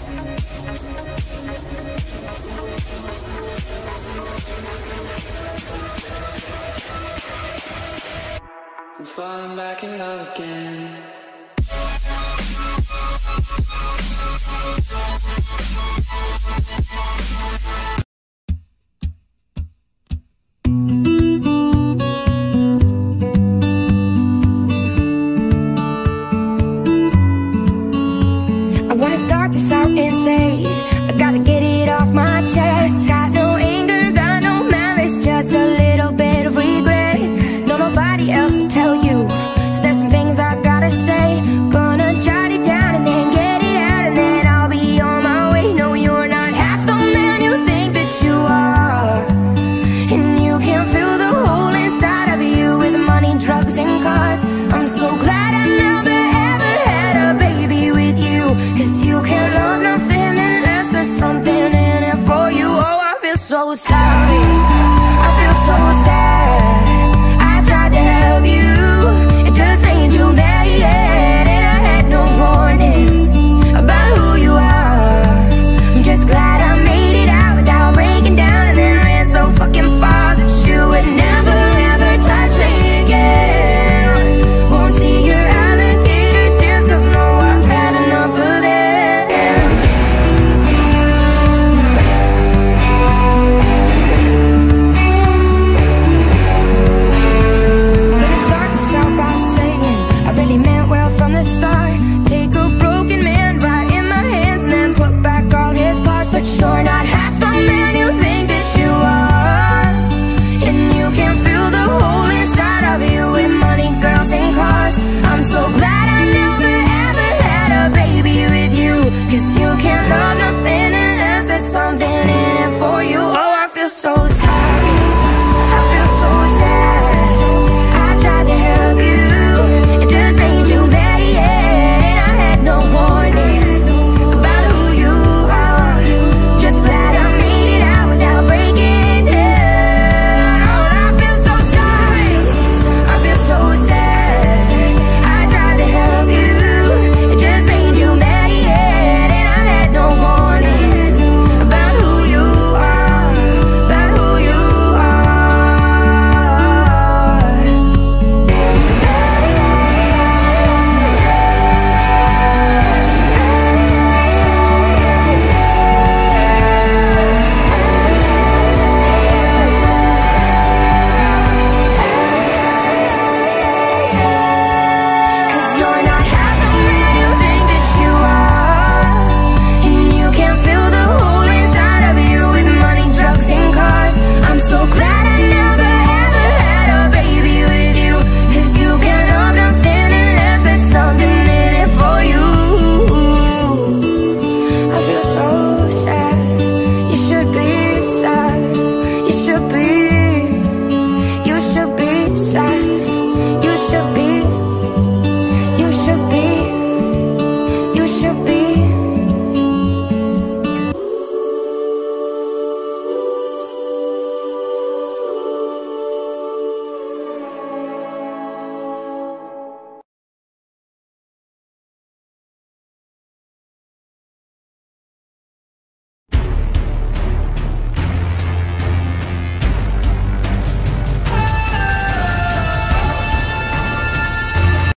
I'm falling back in love again. I wanna start this out and say I gotta get it off my chest. Got no anger, got no malice, just a little bit of regret. No, nobody else will tell you, so there's some things I gotta say. Gonna jot it down and then get it out, and then I'll be on my way. No, you're not half the man you think that you are, and you can fill the hole inside of you with money, drugs, and cars. I'm so glad I never ever had a baby with you, 'cause you can't love nothing unless there's something in it for you. Oh, I feel so sad.